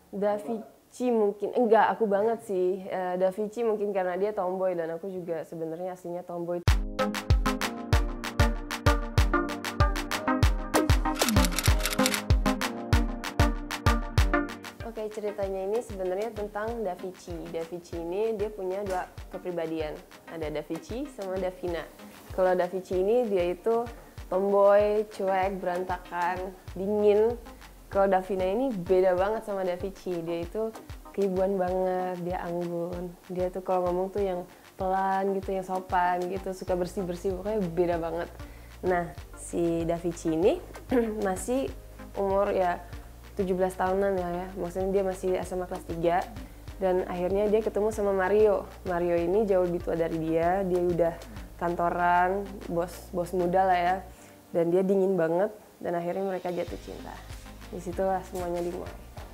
Da Vici mungkin, enggak, aku banget sih. Da Vici mungkin karena dia tomboy dan aku juga sebenarnya aslinya tomboy. Oke, ceritanya ini sebenarnya tentang Da Vici. Da Vici ini dia punya dua kepribadian. Ada Da Vici sama Davina. Kalau Da Vici ini dia itu tomboy, cuek, berantakan, dingin. Kalau Davina ini beda banget sama Da Vici. Dia itu keibuan banget, dia anggun. Dia tuh kalau ngomong tuh yang pelan gitu, yang sopan gitu, suka bersih-bersih, pokoknya beda banget. Nah, si Da Vici ini masih umur ya 17 tahunan ya, maksudnya dia masih SMA kelas 3 dan akhirnya dia ketemu sama Mario. Mario ini jauh lebih tua dari dia udah kantoran, bos muda lah ya, dan dia dingin banget dan akhirnya mereka jatuh cinta. Disitulah semuanya dimulai.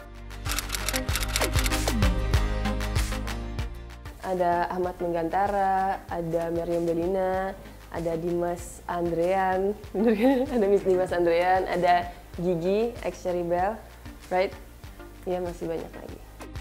Ada Ahmad Menggantara, ada Meriam Bellina, ada Dimas Andrean, ada Miss Dimas Andrean, ada Gigi, ex Cherry Bell, right? Ya masih banyak lagi.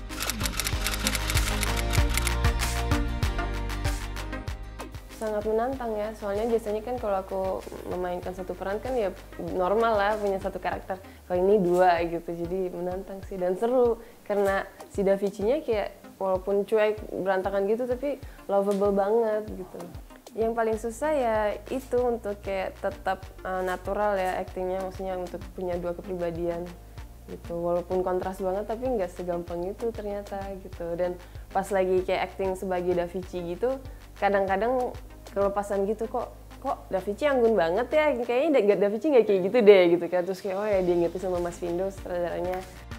Sangat menantang ya, soalnya biasanya kan kalau aku memainkan satu peran kan ya normal lah punya satu karakter. Kalau ini dua gitu, jadi menantang sih dan seru karena si Da Vici-nya kayak walaupun cuek berantakan gitu tapi lovable banget gitu. Yang paling susah ya itu untuk kayak tetap natural ya aktingnya, maksudnya untuk punya dua kepribadian gitu. Walaupun kontras banget tapi nggak segampang itu ternyata gitu. Dan pas lagi kayak acting sebagai Da Vici gitu, kadang-kadang kelepasan gitu kok Da Vici anggun banget ya, kayaknya Da Vici nggak kayak gitu deh gitu kan. Terus kayak oh ya dia gitu sama Mas Vindo sutradaranya.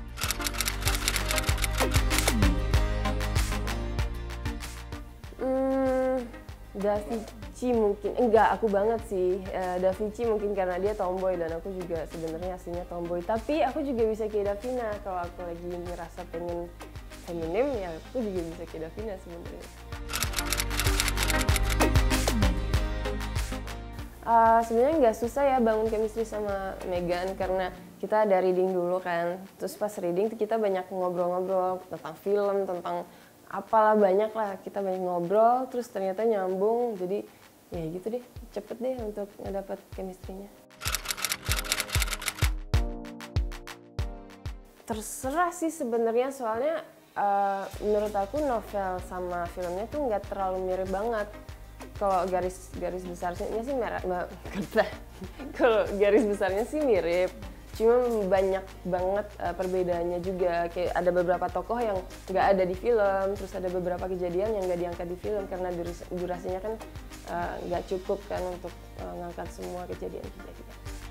Da Vici mungkin, enggak, aku banget sih. Da Vici mungkin karena dia tomboy dan aku juga sebenarnya aslinya tomboy. Tapi aku juga bisa kayak Davina, kalau aku lagi ngerasa pengen feminim ya aku juga bisa kayak Davina sebenarnya. Sebenarnya nggak susah ya bangun chemistry sama Megan karena kita ada reading dulu kan. Terus pas reading kita banyak ngobrol-ngobrol tentang film, tentang apalah banyak lah, kita banyak ngobrol terus ternyata nyambung, jadi ya gitu deh, cepet deh untuk ngedapet chemistry-nya. Terserah sih sebenarnya, soalnya menurut aku novel sama filmnya tuh nggak terlalu mirip banget. Kalau garis besarnya sih kalau garis besarnya sih mirip, cuma banyak banget perbedaannya juga. Kayak ada beberapa tokoh yang nggak ada di film, terus ada beberapa kejadian yang nggak diangkat di film karena durasinya kan nggak cukup kan untuk ngangkat semua kejadian-kejadian.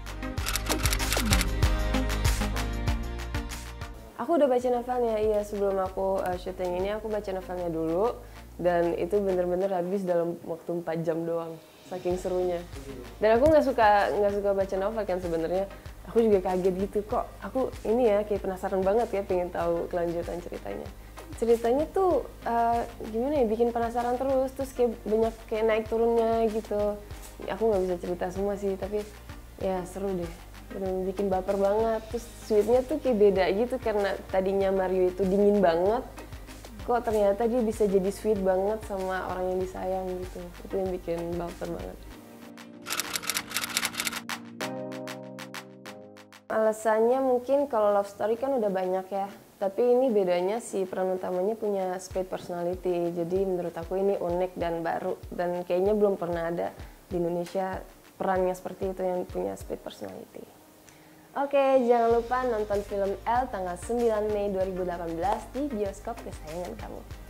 Aku udah baca novelnya, iya, sebelum aku syuting ini aku baca novelnya dulu. Dan itu bener-bener habis dalam waktu 4 jam doang, saking serunya. Dan aku nggak suka baca novel kan sebenarnya. Aku juga kaget gitu, kok aku ini ya kayak penasaran banget ya pengen tahu kelanjutan ceritanya. Ceritanya tuh gimana ya, bikin penasaran terus kayak banyak kayak naik turunnya gitu. Aku nggak bisa cerita semua sih, tapi ya seru deh. Bener bikin baper banget, terus sweetnya tuh kayak beda gitu karena tadinya Mario itu dingin banget, kok ternyata dia bisa jadi sweet banget sama orang yang disayang gitu. Itu yang bikin baper banget. Alasannya mungkin kalau love story kan udah banyak ya, tapi ini bedanya si peran utamanya punya split personality, jadi menurut aku ini unik dan baru dan kayaknya belum pernah ada di Indonesia perannya seperti itu yang punya split personality. Oke, jangan lupa nonton film Elle tanggal 9 Mei 2018 di bioskop kesayangan kamu.